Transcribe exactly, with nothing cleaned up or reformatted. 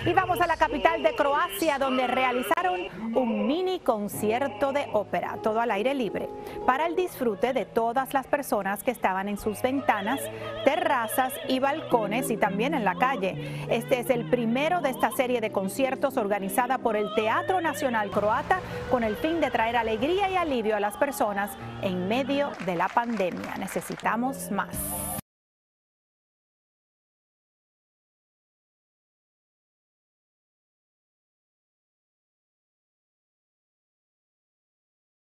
Y vamos a la capital de Croacia, donde realizaron un mini concierto de ópera, todo al aire libre, para el disfrute de todas las personas que estaban en sus ventanas, terrazas y balcones y también en la calle. Este es el primero de esta serie de conciertos organizada por el Teatro Nacional Croata con el fin de traer alegría y alivio a las personas en medio de la pandemia. Necesitamos más.